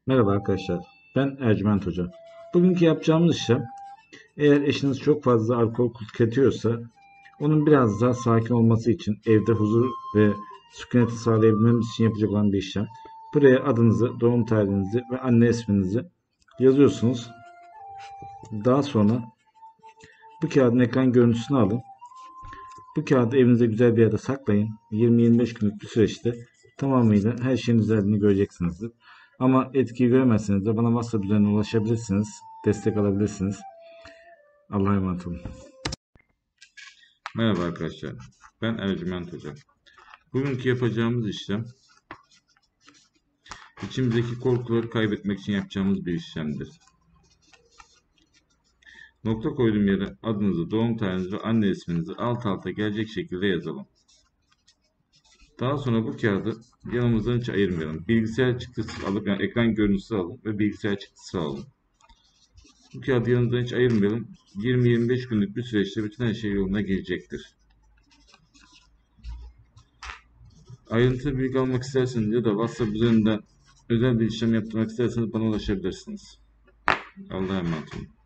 Merhaba arkadaşlar, ben Ercüment Hoca. Bugünkü yapacağımız işlem, eğer eşiniz çok fazla alkol tüketiyorsa, onun biraz daha sakin olması için evde huzur ve sükuneti sağlayabilmemiz için yapacak olan bir işlem. Buraya adınızı, doğum tarihinizi ve anne isminizi yazıyorsunuz. Daha sonra bu kağıdın ekran görüntüsünü alın. Bu kağıdı evinizde güzel bir yerde saklayın. 20-25 günlük bir süreçte tamamıyla her şeyin düzeldiğini göreceksinizdir. Ama etkiyi göremezseniz de bana WhatsApp üzerinden ulaşabilirsiniz. Destek alabilirsiniz. Allah'a emanet olun. Merhaba arkadaşlar, ben Ercüment Hoca. Bugünkü yapacağımız işlem, içimizdeki korkuları kaybetmek için yapacağımız bir işlemdir. Nokta koyduğum yere adınızı, doğum tarihinizi ve anne isminizi alt alta gelecek şekilde yazalım. Daha sonra bu kağıdı yanımızdan hiç ayırmayalım. Bilgisayar çıktısı alıp, yani ekran görüntüsü alın ve bilgisayar çıktısı alın. Bu kağıdı yanımızdan hiç ayırmayalım. 20-25 günlük bir süreçte bütün her şey yoluna girecektir. Ayrıntılı bilgi almak isterseniz ya da WhatsApp üzerinden özel bir işlem yaptırmak isterseniz bana ulaşabilirsiniz. Allah'a emanet olun.